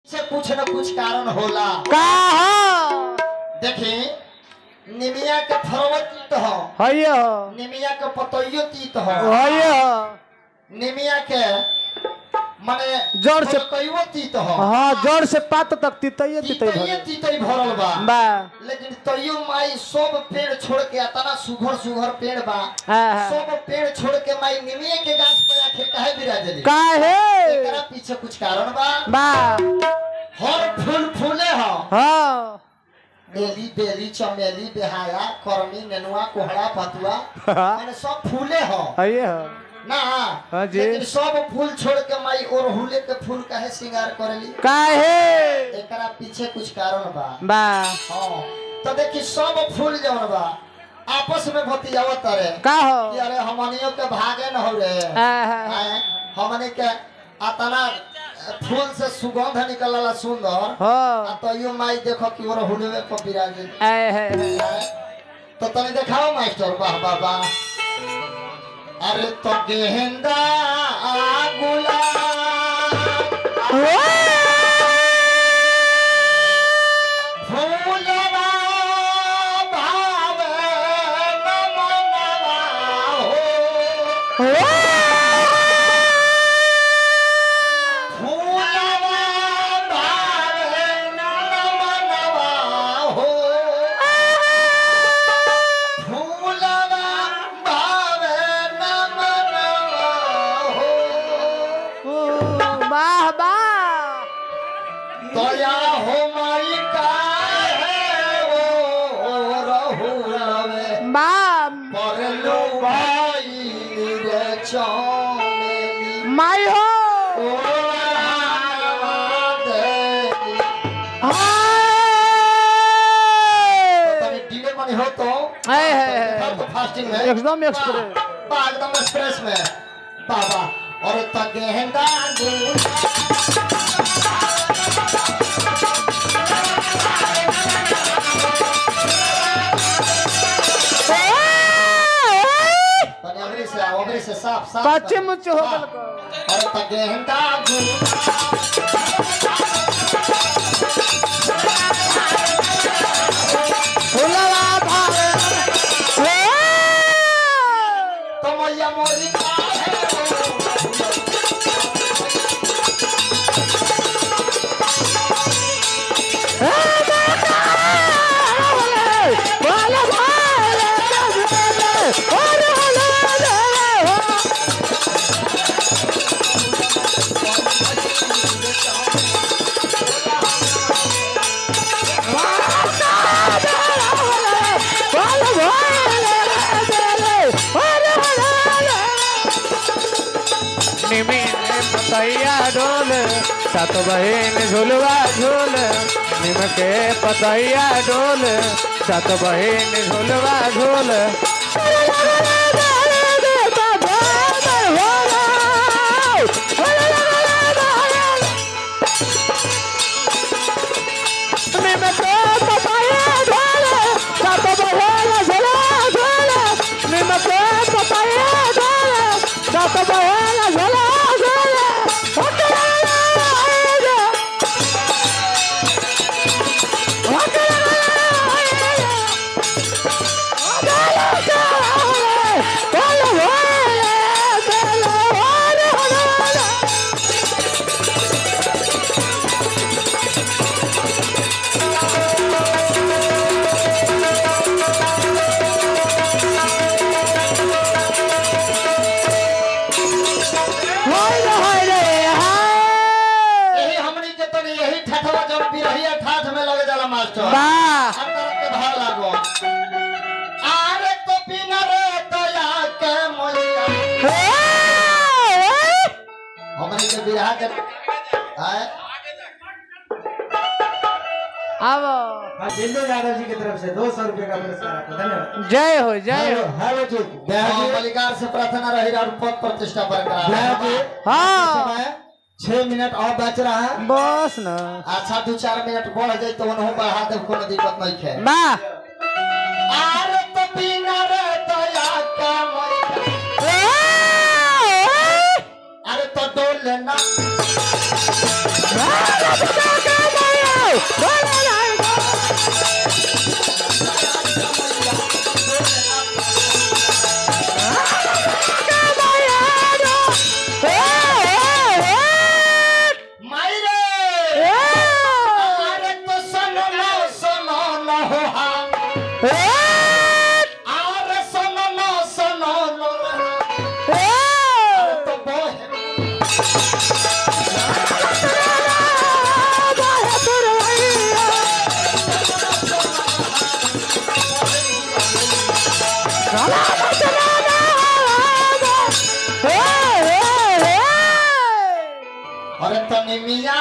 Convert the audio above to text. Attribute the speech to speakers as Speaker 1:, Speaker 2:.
Speaker 1: से कुछ न कुछ कारण होला
Speaker 2: का
Speaker 1: देखी निमिया के फरवत तीत हो
Speaker 2: हयो
Speaker 1: निमिया के पतइयो तीत हो
Speaker 2: हयो
Speaker 1: निमिया के माने
Speaker 2: जड़ से
Speaker 1: कईवो तीत हो
Speaker 2: हां जड़ से पात तक तितैये
Speaker 1: तीतई भरल बा
Speaker 2: बा
Speaker 1: लेकिन तइयो माई सब पेड़ छोड़ के इतना सुघर सुघर पेड़ बा सब पेड़ छोड़ के माई निमिया के गाछ पे आके काहे विराजली
Speaker 2: काहे
Speaker 1: एकरा पीछे कुछ कारण बा
Speaker 2: बा
Speaker 1: हर फूल फूले हो
Speaker 2: हां
Speaker 1: बेली बेली चमेली बेहाया करमी नेनुआ कोहड़ा पतुआ माने सब फूले हो
Speaker 2: हयो
Speaker 1: ना लेकिन सब फूल छोड़ के माई ओरहुले के फूल काहे श्रृंगार करेली
Speaker 2: काहे
Speaker 1: एकरा पीछे कुछ कारण बा
Speaker 2: बा
Speaker 1: हां तो देखी सब फूल जौन बा आपस में भतियावत रे
Speaker 2: का हो
Speaker 1: कि अरे हमनियो के भागे न हो रे हमने के अतना फूल से सुगंध निकलला सुंदर
Speaker 2: हां
Speaker 1: तो यो माई देखो कि ओरहुले पे विराजे तो तने देखाओ मास्टर वाह वाह वाह अरे तो गेंदा गुलाब फूलवा भावे नमनवा हो फूलवा भावे नमनवा हो फूलवा दया हो माई का है वो रहुलवे पर लो भाई रे चमेली
Speaker 2: माई हो
Speaker 1: डिले मनी हो तो फास्टिंग में
Speaker 2: एकदम एक्सप्रेस
Speaker 1: एकदम एक्सप्रेस में बाबा और तगेंदा से साफ साफ
Speaker 2: कच्चे मुच्चे हो गल को
Speaker 1: और तगेंदा
Speaker 2: फुलवा भावे
Speaker 1: तो मैया मोरी का
Speaker 2: पतैया डोल सात बहन झुलवा झूल निम के पतैया डोल सात बहन झुलवा झूल
Speaker 1: दादाजी की तरफ से 200 रुपए का पुरस्कार धन्यवाद।
Speaker 2: जय हो जय हो
Speaker 1: हेलो जी मलिकार से प्रार्थना रही और पद प्रतिष्ठा बरकरार। हाँ 6 मिनट और बच रहा है
Speaker 2: बस ना
Speaker 1: अच्छा 2-4 मिनट बढ़ जाए तो उन्होंने बढ़ा दे कोनो दिक्कत नहीं है
Speaker 2: बा
Speaker 1: आरे तो बिना रे दया का अरे तो डोल लेना अरे सुनो लो सुनो लो तो बोहे अरे तने मिया